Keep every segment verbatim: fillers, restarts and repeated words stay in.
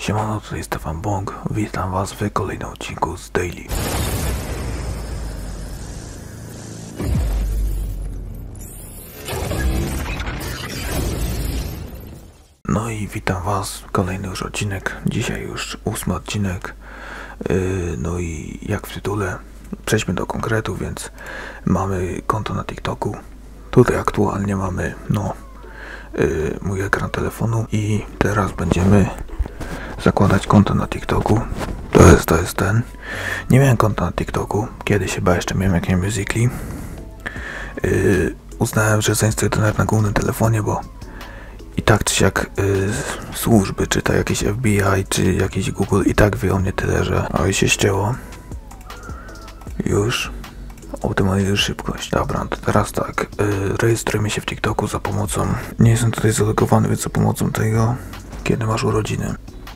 Siemano, tutaj Stefan Bong. Witam was w kolejnym odcinku z Daily. No i witam was, kolejny już odcinek. Dzisiaj już ósmy odcinek. Yy, no i jak w tytule, przejdźmy do konkretu, więc mamy konto na TikToku. Tutaj aktualnie mamy, no, yy, mój ekran telefonu i teraz będziemy zakładać konto na TikToku. To jest, to jest ten. Nie miałem konta na TikToku. Kiedyś chyba jeszcze miałem jakieś Musical.ly. Yy, uznałem, że zainstaluję to nawet na głównym telefonie, bo i tak czy jak yy, służby, czy to jakieś F B I, czy jakiś Google, i tak wie o mnie tyle, że oj, się ścięło. Już. Optymalizuję szybkość. Dobra, to teraz tak. Yy, rejestrujemy się w TikToku za pomocą... Nie jestem tutaj zalogowany, więc za pomocą tego, kiedy masz urodziny.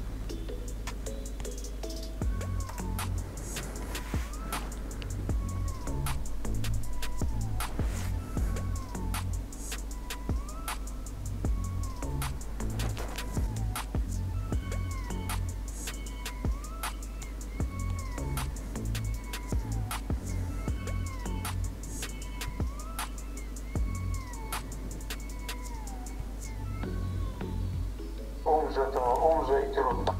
Umrze to umrze i trudno.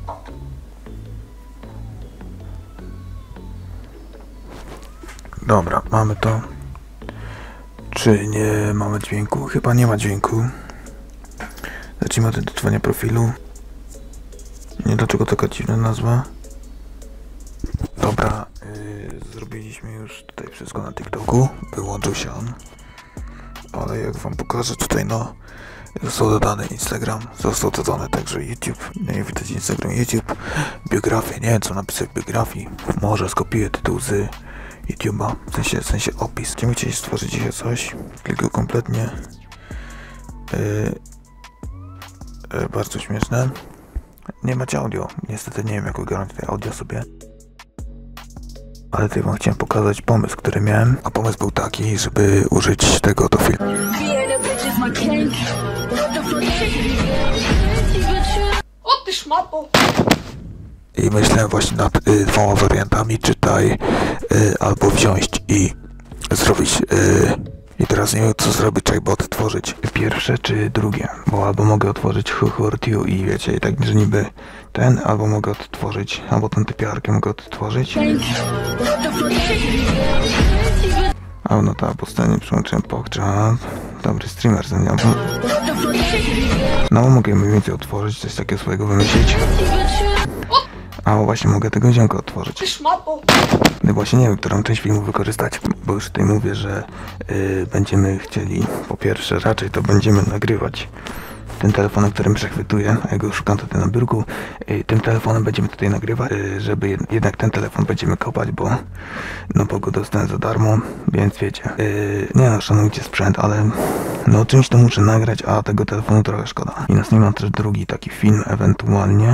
Dobra, mamy to. Czy nie mamy dźwięku? Chyba nie ma dźwięku. Zacznijmy od edytowania profilu. Nie, dlaczego taka dziwna nazwa? Dobra, yy, zrobiliśmy już tutaj wszystko na TikToku. Wyłączył się on. Ale jak wam pokażę tutaj, no, został dodany Instagram, został dodany także YouTube. Nie widać Instagram, YouTube, biografię, nie wiem co napisać w biografii. Może skopiuję tytuł z YouTube'a, w sensie, w sensie opis. Będziemy chcieli stworzyć dzisiaj coś, tylko kompletnie yy, yy, bardzo śmieszne. Nie macie audio, niestety nie wiem jak wygrać tutaj audio sobie. Ale tutaj wam chciałem pokazać pomysł, który miałem. A pomysł był taki, żeby użyć tego do filmu. O ty szmapo! I myślałem właśnie nad y, dwoma wariantami, czytaj y, albo wziąć i zrobić y, i teraz nie wiem co zrobić, czy jakby odtworzyć pierwsze czy drugie, bo albo mogę otworzyć Huhortiu i wiecie, i tak, że niby ten, albo mogę odtworzyć, albo ten typiarkę mogę odtworzyć. A no tak, po scenie przyłączyłem Pogchamp, dobry streamer ze mnie. No mogę mniej więcej otworzyć, coś takiego swojego wymyślić. A właśnie mogę tego ziomka otworzyć. No właśnie nie wiem, którą część filmu wykorzystać, bo już tutaj mówię, że yy, będziemy chcieli, po pierwsze raczej to będziemy nagrywać tym telefonem, którym przechwytuję, a ja go szukam tutaj na biurku. Yy, tym telefonem będziemy tutaj nagrywać, yy, żeby jed jednak ten telefon będziemy kopać, bo no bo go dostałem za darmo, więc wiecie. Yy, nie no, szanujcie sprzęt, ale no czymś to muszę nagrać, a tego telefonu trochę szkoda. I nas nie ma też drugi taki film ewentualnie.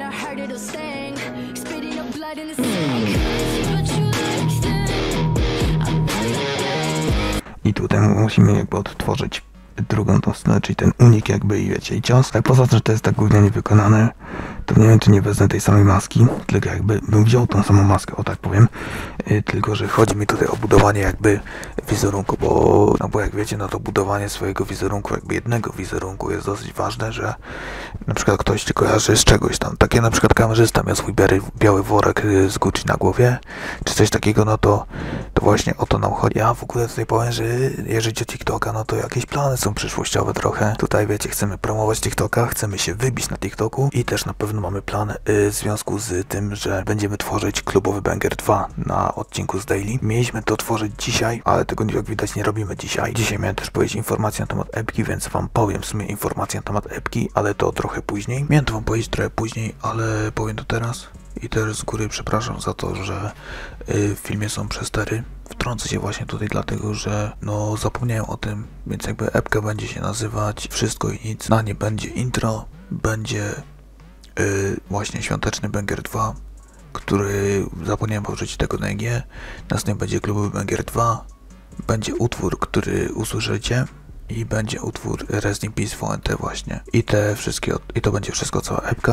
I tutaj musimy jakby odtworzyć drugą tą stronę, czyli ten unik jakby i wiecie, i cios. Tak poza tym, że to jest tak gównianie wykonane, to nie wiem, czy nie wezmę tej samej maski, tylko jakby bym wziął tą samą maskę, o tak powiem. Yy, tylko, że chodzi mi tutaj o budowanie jakby wizerunku, bo, no bo jak wiecie, no to budowanie swojego wizerunku, jakby jednego wizerunku jest dosyć ważne, że na przykład ktoś ci kojarzy z czegoś tam. Takie na przykład kamerzysta miał swój biały, biały worek z Gucci na głowie, czy coś takiego, no to, to właśnie o to nam chodzi. Ja w ogóle tutaj powiem, że jeżeli chodzi o TikToka, no to jakieś plany są przyszłościowe trochę. Tutaj wiecie, chcemy promować TikToka, chcemy się wybić na TikToku i też na pewno mamy plan y, w związku z tym, że będziemy tworzyć klubowy Banger dwa na odcinku z Daily. Mieliśmy to tworzyć dzisiaj, ale tego jak widać nie robimy dzisiaj. Dzisiaj miałem też powiedzieć informację na temat epki, więc wam powiem w sumie informację na temat epki, ale to trochę później. Miałem to wam powiedzieć trochę później, ale powiem to teraz. I też z góry przepraszam za to, że y, w filmie są przestery. Wtrącę się właśnie tutaj dlatego, że no zapomniałem o tym, więc jakby epka będzie się nazywać Wszystko i Nic. Na nie będzie intro, będzie y, właśnie Świąteczny Banger dwa, który zapomniałem użyć tego na E G. Następnie będzie klubowy Banger dwa, będzie utwór, który usłyszycie i będzie utwór Rest in Peace V N T właśnie. I te wszystkie, i to będzie wszystko, cała epka.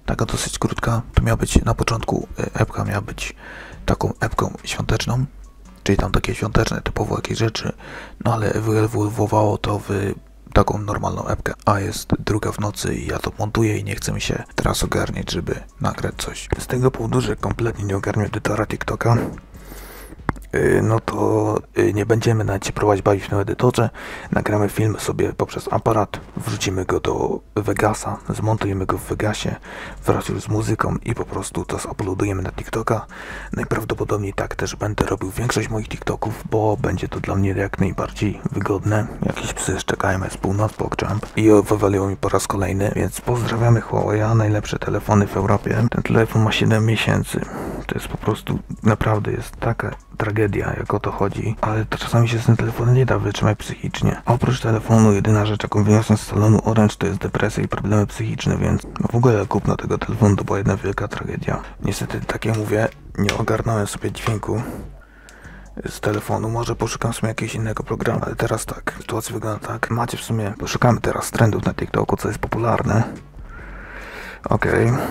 taka dosyć krótka. To miała być na początku, epka miała być taką epką świąteczną, czyli tam takie świąteczne, typowo jakieś rzeczy, no ale wyewoluowało to w taką normalną epkę, a jest druga w nocy i ja to montuję i nie chcę mi się teraz ogarniać, żeby nagrać coś. Z tego powodu, że kompletnie nie ogarniam edytora TikToka, no to nie będziemy nawet się próbować bawić w tym edytorze. Nagramy film sobie poprzez aparat, wrzucimy go do Vegasa, zmontujemy go w Vegasie wraz już z muzyką i po prostu to zuploadujemy na TikToka. Najprawdopodobniej tak też będę robił większość moich TikToków, bo będzie to dla mnie jak najbardziej wygodne. Jakieś psy czekają, jest północ, PogChamp i wywaliło mi po raz kolejny, więc pozdrawiamy Huawei, najlepsze telefony w Europie. Ten telefon ma siedem miesięcy. To jest po prostu, naprawdę jest taka tragedia, jak o to chodzi, ale to czasami się z tym telefonem nie da wytrzymać psychicznie. Oprócz telefonu, jedyna rzecz, jaką wyniosłem z salonu Orange, to jest depresja i problemy psychiczne, więc w ogóle kupno tego telefonu to była jedna wielka tragedia. Niestety, tak jak mówię, nie ogarnąłem sobie dźwięku z telefonu, może poszukam sobie jakiegoś innego programu, ale teraz tak, sytuacja wygląda tak. Macie w sumie, poszukamy teraz trendów na TikToku, co jest popularne. Okej. Okay.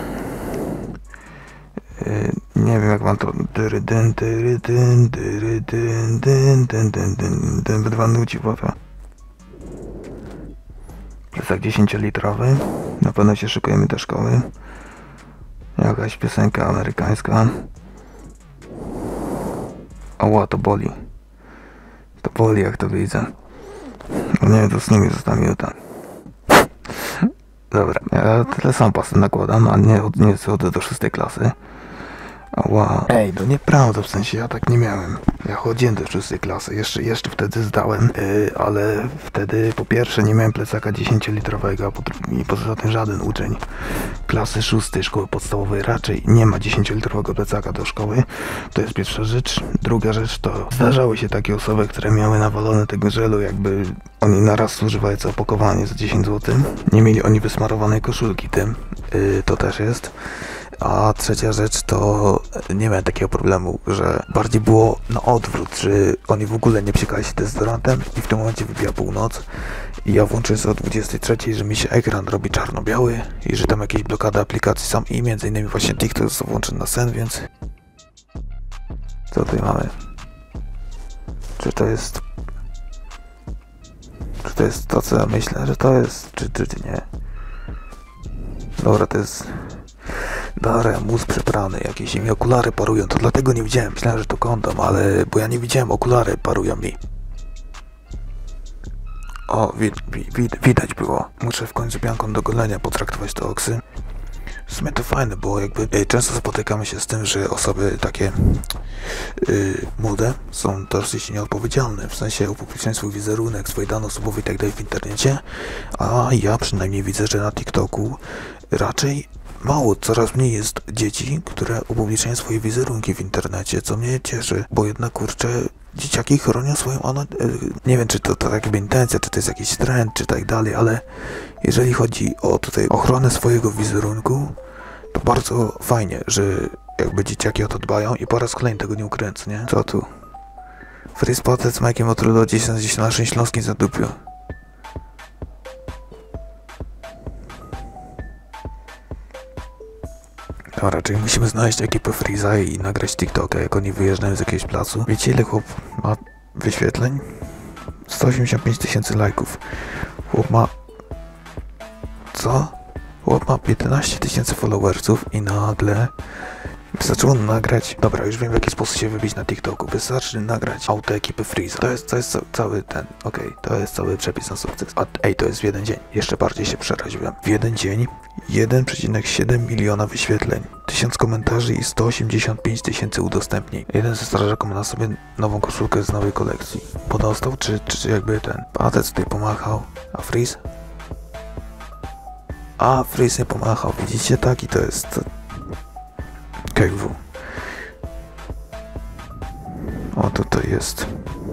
Nie wiem jak mam to. Wydwa nuci woda. Plecak dziesięciolitrowy. Na pewno się szykujemy do szkoły. Jakaś piosenka amerykańska. Ała, to boli. To boli jak to widzę. Nie wiem, to snu mi została minuta. Dobra, ja tyle sam pasem nakładam, a nie, nie chodzę do szóstej klasy. Ała. Ej, to nieprawda, w sensie ja tak nie miałem. Ja chodziłem do szóstej klasy, jeszcze, jeszcze wtedy zdałem, yy, ale wtedy po pierwsze nie miałem plecaka dziesięciolitrowego, i poza tym żaden uczeń klasy szóstej szkoły podstawowej raczej nie ma dziesięciolitrowego plecaka do szkoły. To jest pierwsza rzecz. Druga rzecz to zdarzały się takie osoby, które miały nawalone tego żelu, jakby oni naraz używali co opakowanie za dziesięć złotych. Nie mieli oni wysmarowanej koszulki tym, yy, to też jest. A trzecia rzecz to nie miałem takiego problemu, że bardziej było na odwrót, że oni w ogóle nie psikali się dezodorantem i w tym momencie wybija północ i ja włączę sobie o dwudziestej trzeciej, że mi się ekran robi czarno-biały i że tam jakieś blokady aplikacji są i między innymi właśnie TikTok jest włączony na sen, więc co tutaj mamy? Czy to jest czy to jest to, co ja myślę, że to jest, czy, czy, czy nie? Dobra, to jest Dobra, mózg przeprany, jakieś mi okulary parują, to dlatego nie widziałem, myślałem, że to kondom, ale bo ja nie widziałem, okulary parują mi. O, wi wi wi widać było. Muszę w końcu pianką do golenia potraktować te oksy. W sumie to fajne, bo jakby e, często spotykamy się z tym, że osoby takie yy, młode są dosyć nieodpowiedzialne, w sensie upubliczniają swój wizerunek, swoje dane osobowe i tak dalej w internecie, a ja przynajmniej widzę, że na TikToku raczej mało, coraz mniej jest dzieci, które upubliczniają swoje wizerunki w internecie, co mnie cieszy, bo jednak kurczę, dzieciaki chronią swoją ono... Nie wiem, czy to, to jakby intencja, czy to jest jakiś trend, czy tak dalej, ale jeżeli chodzi o tutaj ochronę swojego wizerunku, to bardzo fajnie, że jakby dzieciaki o to dbają i po raz kolejny tego nie ukręcę, nie? Co tu? Free spotted z Mike'iem Otrulo dziesięć na naszym śląskim zadupiu. Dobra, czyli musimy znaleźć ekipę Freeza i nagrać TikToka, jak oni wyjeżdżają z jakiegoś placu. Wiecie, ile chłop ma wyświetleń? sto osiemdziesiąt pięć tysięcy lajków. Chłop ma... Co? Chłop ma piętnaście tysięcy followersów i nagle wystarczyło nagrać... Dobra, już wiem, w jaki sposób się wybić na TikToku. Wystarczy nagrać auto ekipy Freeza. To jest, to jest cały ten... Okej, okay, to jest cały przepis na sukces. A ej, to jest w jeden dzień. Jeszcze bardziej się przeraziłem. W jeden dzień jeden przecinek siedem miliona wyświetleń, tysiąc komentarzy i sto osiemdziesiąt pięć tysięcy udostępnień. Jeden ze strażaków ma na sobie nową koszulkę z nowej kolekcji. Podostał, czy, czy, czy jakby ten patec tutaj pomachał, a Freeze? A, Freeze nie pomachał, widzicie? Taki to jest K W. O, tutaj jest.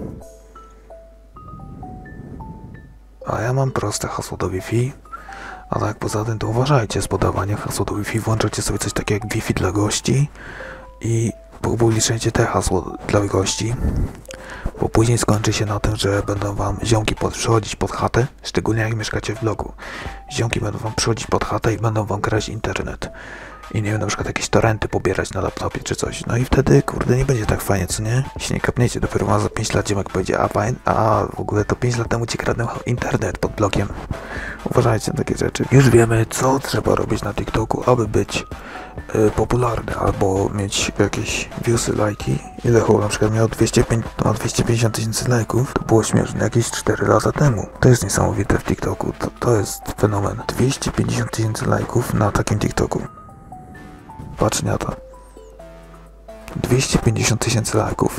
A ja mam proste hasło do Wi-Fi. A tak poza tym to uważajcie z podawaniem hasła do Wi-Fi, włączacie sobie coś takiego jak Wi-Fi dla gości i Publiczujcie te hasło dla gości, bo później skończy się na tym, że będą wam ziomki pod, przychodzić pod chatę, szczególnie jak mieszkacie w bloku. Ziomki będą wam przychodzić pod chatę i będą wam kraść internet. I nie wiem, na przykład jakieś torrenty pobierać na laptopie czy coś. No i wtedy, kurde, nie będzie tak fajnie, co nie? Jeśli nie kapniecie, dopiero ma za pięć lat ziomek powiedzie, a fajnie, a w ogóle to pięć lat temu ci kradnął internet pod blokiem. Uważajcie na takie rzeczy. Już wiemy, co trzeba robić na TikToku, aby być y, popularny, albo mieć jakieś viewsy, lajki. Ile chłop na przykład miał dwieście pięćdziesiąt tysięcy lajków, to było śmieszne jakieś cztery lata temu. To jest niesamowite w TikToku, to, to jest fenomen. dwieście pięćdziesiąt tysięcy lajków na takim TikToku. Patrz na to. dwieście pięćdziesiąt tysięcy lajków.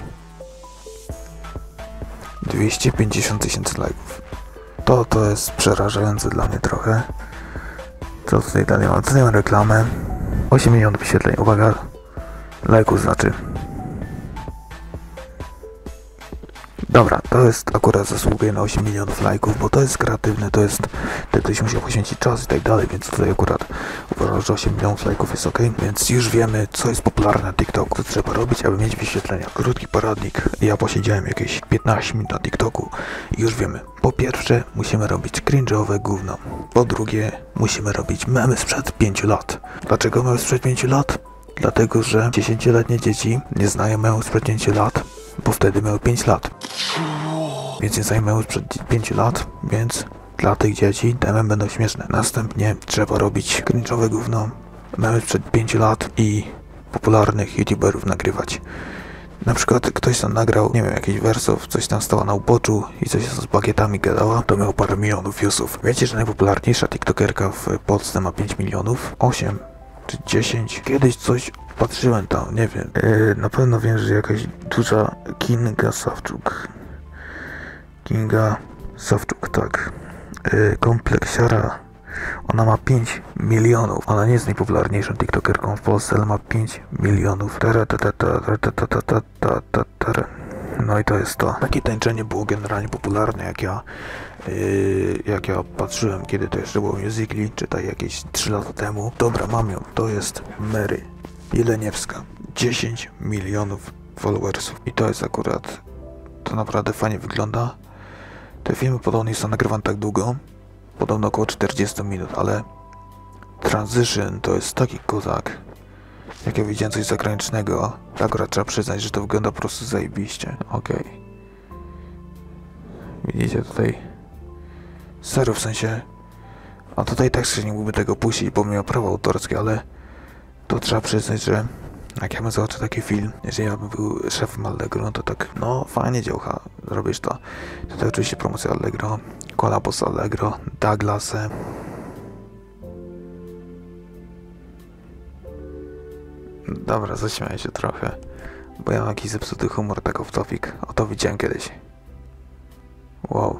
dwieście pięćdziesiąt tysięcy lajków. To, to jest przerażające dla mnie trochę. Co tutaj dalej mam? Tutaj mam reklamę. osiem milionów wyświetleń. Uwaga. Lajków znaczy. Dobra, to jest akurat zasługuje na osiem milionów lajków, bo to jest kreatywne, to jest, to ktoś musiał poświęcić czas i tak dalej, więc tutaj akurat uważam, że osiem milionów lajków jest ok, więc już wiemy, co jest popularne na TikToku, co trzeba robić, aby mieć wyświetlenia. Krótki poradnik, ja posiedziałem jakieś piętnaście minut na TikToku i już wiemy. Po pierwsze, musimy robić cringe'owe gówno. Po drugie, musimy robić memy sprzed pięciu lat. Dlaczego memy sprzed pięciu lat? Dlatego, że dziesięcioletnie dzieci nie znają memów sprzed pięciu lat, bo wtedy miały pięć lat. Więc nie zajmę sprzed pięciu lat, więc dla tych dzieci te memy będą śmieszne. Następnie trzeba robić cringe'owe gówno, memy sprzed pięciu lat i popularnych youtuberów nagrywać. Na przykład ktoś tam nagrał, nie wiem, jakiś wersów, coś tam stała na uboczu i coś z bagietami gadała, to miał parę milionów viewsów. Wiecie, że najpopularniejsza tiktokerka w Polsce ma pięć milionów? osiem czy dziesięć? Kiedyś coś patrzyłem tam, nie wiem. Yy, na pewno wiem, że jakaś duża Kinga Sawczuk. Kinga Sawczuk, tak. Yy, kompleksiara. Ona ma pięć milionów. Ona nie jest najpopularniejszą tiktokerką w Polsce, ale ma pięć milionów. No i to jest to. Takie tańczenie było generalnie popularne, jak ja Yy, jak ja patrzyłem, kiedy to jeszcze było Musical.ly, czytaj jakieś trzy lata temu. Dobra, mam ją, to jest Mary Jeleniewska, dziesięć milionów followersów i to jest akurat, to naprawdę fajnie wygląda. Te filmy podobno są nagrywane tak długo, podobno około czterdzieści minut, ale transition to jest taki kozak. Jak ja widziałem coś zagranicznego, to akurat trzeba przyznać, że to wygląda po prostu zajebiście. Okej. Okay. Widzicie tutaj? Serio, w sensie, a tutaj tak się nie mógłby tego puścić, bo miał prawo autorskie, ale to trzeba przyznać, że jak ja bym zobaczył taki film, jeżeli ja bym był szefem Allegro, no to tak, no fajnie działka, robisz to. Tutaj oczywiście promocja Allegro, kolabo z Allegro, Douglasy. Dobra, zaśmiałem się trochę, bo ja mam jakiś zepsuty humor, tak off topic, o to widziałem kiedyś. Wow.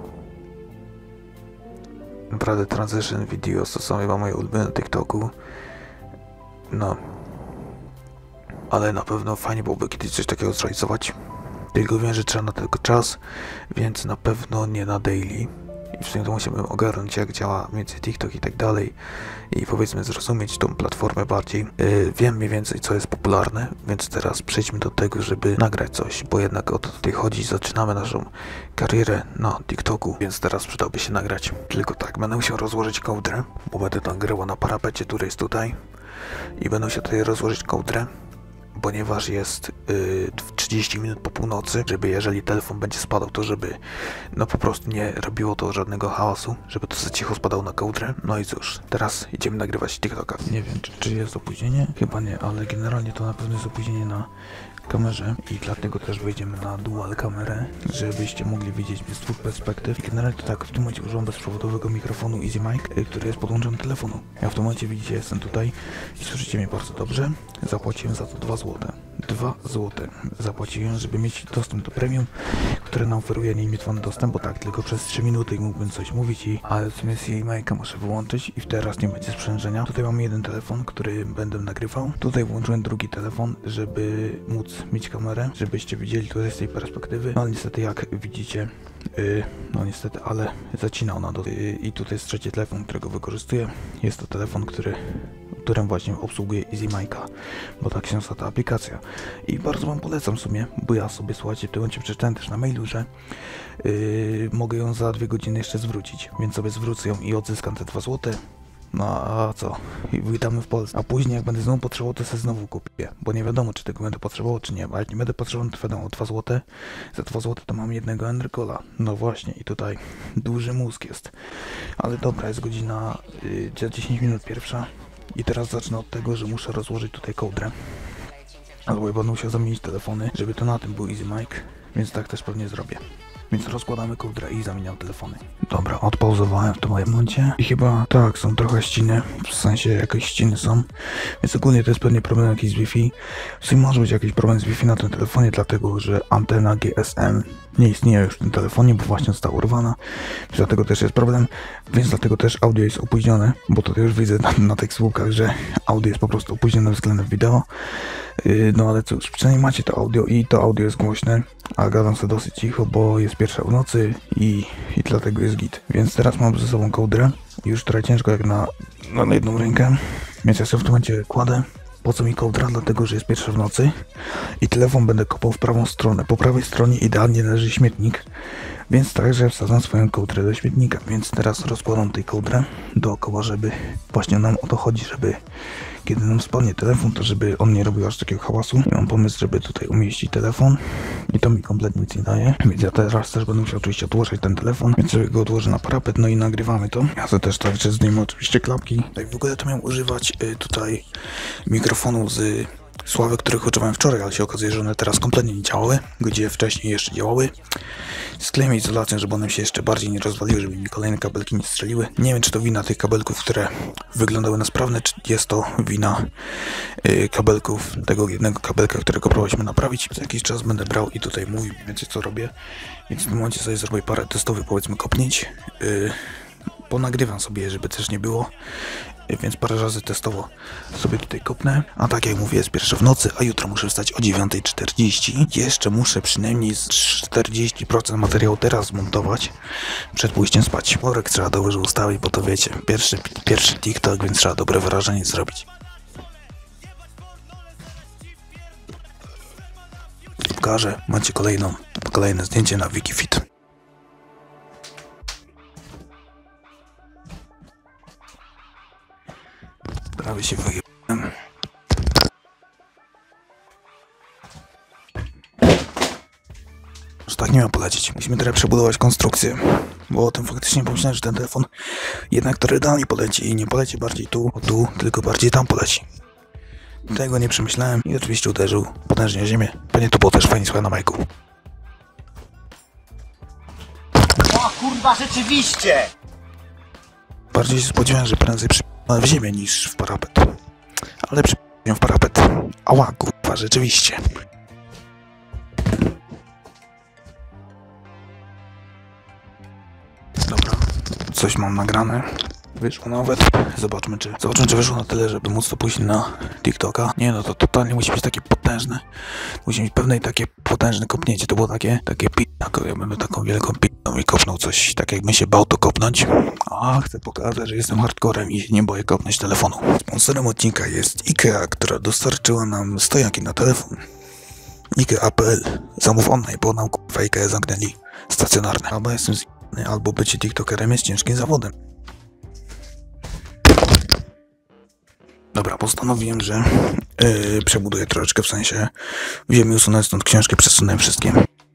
Naprawdę transition videos to są chyba moje ulubione na TikToku. No. Ale na pewno fajnie byłoby kiedyś coś takiego zrealizować. Tylko wiem, że trzeba na tego czas, więc na pewno nie na daily. I w sumie to musimy ogarnąć, jak działa między TikTok i tak dalej. I powiedzmy zrozumieć tą platformę bardziej. Yy, wiem mniej więcej, co jest popularne, więc teraz przejdźmy do tego, żeby nagrać coś, bo jednak o to tutaj chodzi. Zaczynamy naszą karierę na TikToku, więc teraz przydałby się nagrać. Tylko tak, będę musiał rozłożyć kołdrę, bo będę to nagrywał na parapecie, który jest tutaj. I będę musiał tutaj rozłożyć kołdrę, ponieważ jest yy, trzydzieści minut po północy, żeby jeżeli telefon będzie spadał, to żeby no po prostu nie robiło to żadnego hałasu, żeby to za cicho spadało na kołdrę. No i cóż, teraz idziemy nagrywać TikToka. Nie wiem, czy, czy jest opóźnienie? Chyba nie, ale generalnie to na pewno jest opóźnienie na kamerze i dlatego też wejdziemy na dual kamerę, żebyście mogli widzieć mnie z dwóch perspektyw. I generalnie to tak, w tym momencie używam bezprzewodowego mikrofonu Easy Mic, który jest podłączony do telefonu. Ja w tym momencie widzicie, jestem tutaj i słyszycie mnie bardzo dobrze. Zapłaciłem za to dwa złote. dwa złote zapłaciłem, żeby mieć dostęp do premium, które nam oferuje nielimitowany dostęp, bo tak, tylko przez trzy minuty mógłbym coś mówić i ale w sumie Easy Mic'a muszę wyłączyć i teraz nie będzie sprzężenia. Tutaj mam jeden telefon, który będę nagrywał. Tutaj włączyłem drugi telefon, żeby móc mieć kamerę, żebyście widzieli tutaj z tej perspektywy. No niestety jak widzicie, yy, no niestety, ale zacina ona do... Yy, I tutaj jest trzeci telefon, którego wykorzystuję. Jest to telefon, który którym właśnie obsługuje EasyMic'a, bo tak się nazywa ta aplikacja. I bardzo wam polecam w sumie, bo ja sobie, słuchajcie, w tym momencie przeczytałem też na mailu, że yy, mogę ją za dwie godziny jeszcze zwrócić, więc sobie zwrócę ją i odzyskam te dwa złote. No a co? I witamy w Polsce. A później jak będę znowu potrzebował, to sobie znowu kupię. Bo nie wiadomo, czy tego będę potrzebował, czy nie. Bo jak nie będę potrzebował, to wiadomo, dwa złote. Za dwa złote to mam jednego Endercola. No właśnie, i tutaj duży mózg jest. Ale dobra, jest godzina yy, za dziesięć minut pierwsza. I teraz zacznę od tego, że muszę rozłożyć tutaj kołdrę. Albo ja będę musiał zamienić telefony, żeby to na tym był EasyMic. Więc tak też pewnie zrobię. Więc rozkładamy kołdrę i zamieniam telefony. Dobra, odpauzowałem w tym momencie. I chyba tak, są trochę ściny. W sensie jakieś ściny są. Więc ogólnie to jest pewnie problem jakiś z Wi-Fi. W sumie może być jakiś problem z Wi-Fi na tym telefonie, dlatego że antena G S M nie istnieje już w tym telefonie, bo właśnie została urwana. Więc dlatego też jest problem. Więc dlatego też audio jest opóźnione, bo to już widzę na, na tych słupkach, że audio jest po prostu opóźnione względem wideo. Yy, no ale cóż, przynajmniej macie to audio i to audio jest głośne, a gadam sobie dosyć cicho, bo jest pierwsza w nocy i, i dlatego jest git. Więc teraz mam ze sobą kołdrę, już trochę ciężko jak na, na jedną rękę, więc ja sobie w tym momencie kładę. Po co mi kołdra? Dlatego, że jest pierwsza w nocy i telefon będę kopał w prawą stronę. Po prawej stronie idealnie leży śmietnik, więc także wsadzam swoją kołdrę do śmietnika. Więc teraz rozkładam tej kołdrę dookoła, żeby właśnie nam o to chodzi, żeby kiedy nam spadnie telefon, to żeby on nie robił aż takiego hałasu. I mam pomysł, żeby tutaj umieścić telefon i to mi kompletnie nic nie daje. Więc ja teraz też będę musiał oczywiście odłożyć ten telefon, więc sobie go odłożę na parapet, no i nagrywamy to. Ja sobie też także zdejmę oczywiście klapki. Tak w ogóle to miałem używać y, tutaj mikrofonu z Sławy, których używałem wczoraj, ale się okazuje, że one teraz kompletnie nie działały, gdzie wcześniej jeszcze działały. Skleję izolację, żeby one się jeszcze bardziej nie rozwaliły, żeby mi kolejne kabelki nie strzeliły. Nie wiem, czy to wina tych kabelków, które wyglądały na sprawne, czy jest to wina yy, kabelków, tego jednego kabelka, którego próbowaliśmy naprawić. Za jakiś czas będę brał i tutaj mówił mniej więcej co robię, więc w tym momencie sobie zrobię parę testowych, powiedzmy, kopnięć. Yy, ponagrywam sobie, żeby też nie było. Więc parę razy testowo sobie tutaj kopnę. A tak jak mówię, jest pierwsza w nocy, a jutro muszę wstać o dziewiąta czterdzieści. Jeszcze muszę przynajmniej z czterdzieści procent materiału teraz zmontować przed pójściem spać. Worek trzeba dobrze ustawić, bo to wiecie, pierwszy, pierwszy TikTok, więc trzeba dobre wrażenie zrobić. Pokażę, macie kolejną, kolejne zdjęcie na Wikifit. Prawie się wyjebałem. Że tak nie miał polecieć. Musimy teraz przebudować konstrukcję, bo o tym faktycznie pomyślałem, że ten telefon jednak totalnie poleci i nie poleci bardziej tu, o tu, tylko bardziej tam poleci. Tego nie przemyślałem i oczywiście uderzył potężnie o ziemię. Pewnie to było też fajnie słuchaj na majku. O kurwa, rzeczywiście! Bardziej się spodziewałem, że prędzej przy... w ziemię niż w parapet. Ale przy... w parapet. Ała, kurwa, rzeczywiście. Dobra, coś mam nagrane. Wyszło nawet. Zobaczmy, czy zobaczmy, czy wyszło na tyle, żeby móc to pójść na TikToka. Nie no, to totalnie musi być takie potężne. Musi mieć pewne i takie potężne kopnięcie. To było takie, takie p***a. Ja bym taką wielką p***ą i kopnął coś, tak jakbym się bał to kopnąć. A chcę pokazać, że jestem hardcorem i nie boję kopnąć telefonu. Sponsorem odcinka jest IKEA, która dostarczyła nam stojanki na telefon. IKEA kropka p l. Zamów online, bo nam kurwa IKEA zamknęli stacjonarne. Albo jestem z... albo bycie TikTokerem jest ciężkim zawodem. Dobra, postanowiłem, że yy, przebuduję troszeczkę, w sensie wziąłem i usunąłem stąd książki, przesunąłem wszystkie.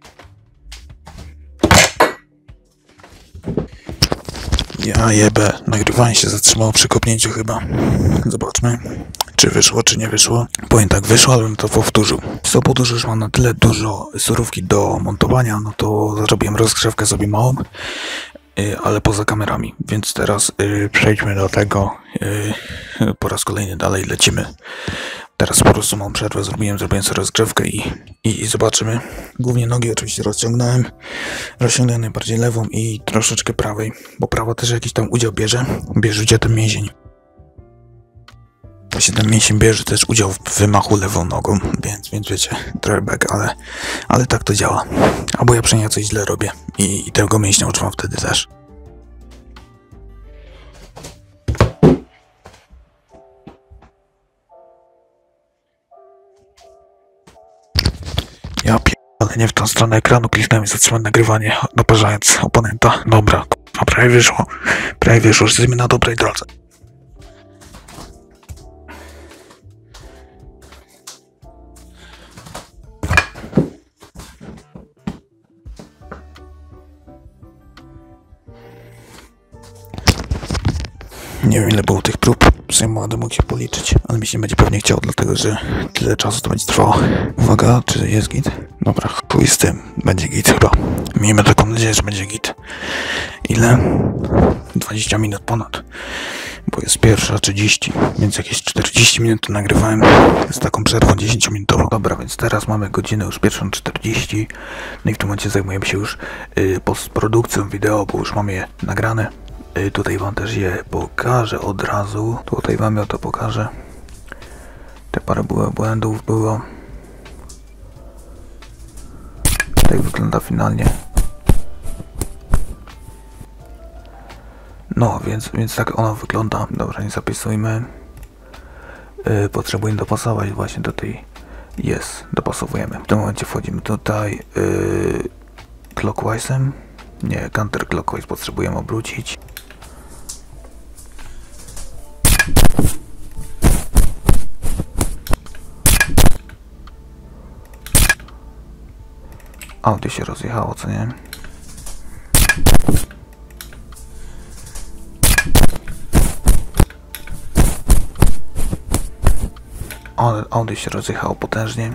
Ja jebę, nagrywanie się zatrzymało przy kopnięciu chyba. Zobaczmy, czy wyszło, czy nie wyszło. Powiem tak, wyszło, ale bym to powtórzył. Z powodu, że już mam na tyle dużo surówki do montowania, no to zrobiłem rozgrzewkę sobie małą. Ale poza kamerami, więc teraz yy, przejdźmy do tego, yy, po raz kolejny dalej lecimy. Teraz po prostu mam przerwę, zrobiłem, zrobiłem sobie rozgrzewkę i, i, i zobaczymy. Głównie nogi oczywiście rozciągnąłem, rozciągnąłem najbardziej lewą i troszeczkę prawej, bo prawa też jakiś tam udział bierze, bierze udział ten mięsień. Właśnie ten mięsień bierze też udział w wymachu lewą nogą, więc, więc wiecie, drawback, ale, ale tak to działa. Albo ja przynajmniej coś źle robię i, i tego mięśnia używam wtedy też. Ja pierdolę, nie w tą stronę ekranu kliknąłem i zatrzymałem nagrywanie, naparzając oponenta. Dobra, k***a, prawie wyszło. Prawie wyszło, że jesteśmy na dobrej drodze. Nie wiem ile było tych prób, sobie będę mógł się policzyć, ale mi się nie będzie pewnie chciało, dlatego że tyle czasu to będzie trwało. Uwaga, czy jest git? Dobra, chuj z tym, będzie git chyba. Miejmy taką nadzieję, że będzie git. Ile? dwadzieścia minut ponad, bo jest pierwsza trzydzieści, więc jakieś czterdzieści minut to nagrywałem z taką przerwą dziesięciominutową. Dobra, więc teraz mamy godzinę już pierwszą czterdzieści, no i w tym momencie zajmujemy się już y, postprodukcją wideo, bo już mamy je nagrane. Y, tutaj wam też je pokażę od razu. Tutaj wam ja to pokażę. Te parę było błędów było. Tak wygląda finalnie. No, więc, więc tak ono wygląda. Dobra, nie zapisujmy. Yy, potrzebujemy dopasować właśnie do tej. Jest, dopasowujemy. W tym momencie wchodzimy tutaj yy, clockwise'em. Nie, counterclockwise potrzebujemy obrócić. Audio się rozjechało, co nie? Audio się rozjechało potężnie.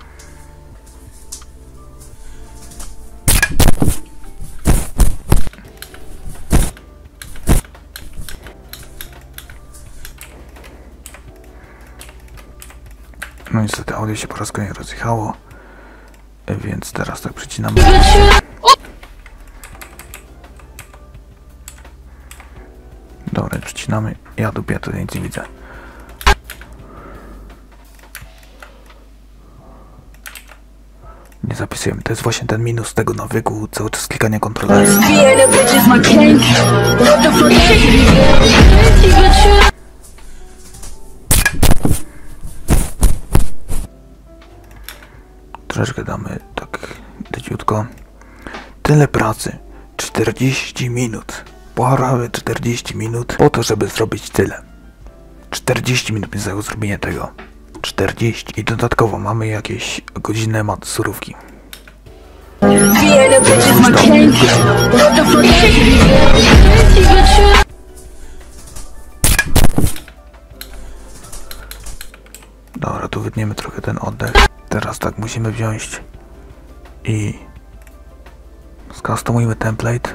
No niestety audio się po raz kolejny rozjechało. Więc teraz tak przycinamy. Dobra, przycinamy. Ja dupię, to nic nie widzę. Nie zapisujemy. To jest właśnie ten minus tego nawyku, cały czas klikania kontrolerów. Troszeczkę damy tak leciutko. Tyle pracy. czterdzieści minut. Prawie czterdzieści minut po to, żeby zrobić tyle. czterdzieści minut mi zajęło zrobienie tego. czterdzieści. I dodatkowo mamy jakieś godzinne surówki. Dobra, tu wytniemy trochę ten oddech. Teraz tak musimy wziąć i skustomujmy template.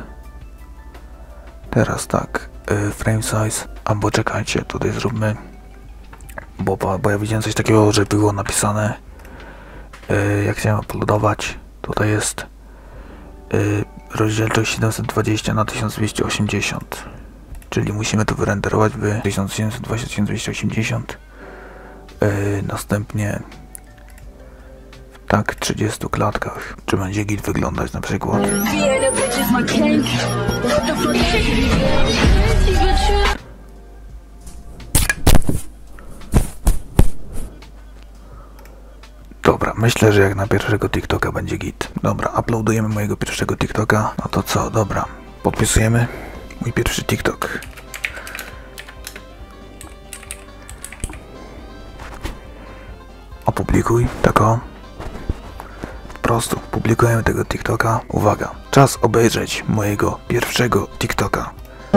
Teraz tak, y, frame size, albo czekajcie, tutaj zróbmy, bo, bo ja widziałem coś takiego, że było napisane, y, jak chciałem uploadować, tutaj jest y, rozdzielczość siedemset dwadzieścia na tysiąc dwieście osiemdziesiąt, czyli musimy to wyrenderować w tysiąc siedemset dwadzieścia na tysiąc dwieście osiemdziesiąt, y, następnie tak, w trzydziestu klatkach. Czy będzie git wyglądać na przykład? Dobra, myślę, że jak na pierwszego TikToka będzie git. Dobra, uploadujemy mojego pierwszego TikToka. No to co, dobra. Podpisujemy mój pierwszy TikTok. Opublikuj, tak o. Po prostu publikujemy tego TikToka. Uwaga, czas obejrzeć mojego pierwszego TikToka.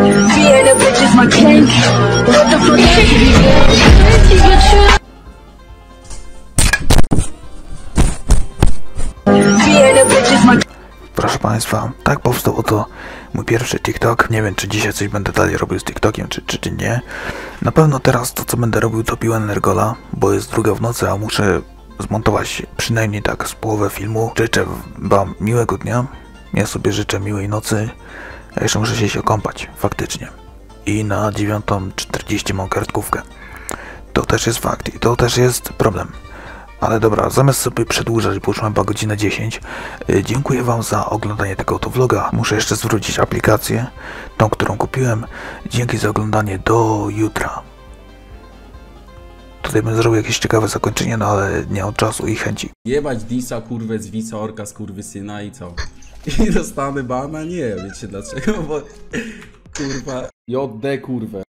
Proszę Państwa, tak powstał oto mój pierwszy TikTok. Nie wiem, czy dzisiaj coś będę dalej robił z TikTokiem, czy, czy, czy nie. Na pewno teraz to, co będę robił, to piła Energola, bo jest druga w nocy, a muszę zmontować przynajmniej tak z połowę filmu. Życzę wam miłego dnia. Ja sobie życzę miłej nocy. A jeszcze muszę się okąpać, faktycznie. I na dziewiątą czterdzieści mam kartkówkę. To też jest fakt i to też jest problem. Ale dobra, zamiast sobie przedłużać, bo już mam chyba godzinę dziesięć, yy, dziękuję wam za oglądanie tego oto vloga. Muszę jeszcze zwrócić aplikację, tą, którą kupiłem. Dzięki za oglądanie, do jutra. tutaj bym zrobił jakieś ciekawe zakończenie, no ale nie mam czasu i chęci. Jebać Disa, kurwę, z Wica, Orka, skurwysyna i co? I dostanę bana? Nie, wiecie dlaczego? Bo kurwa, J D kurwę.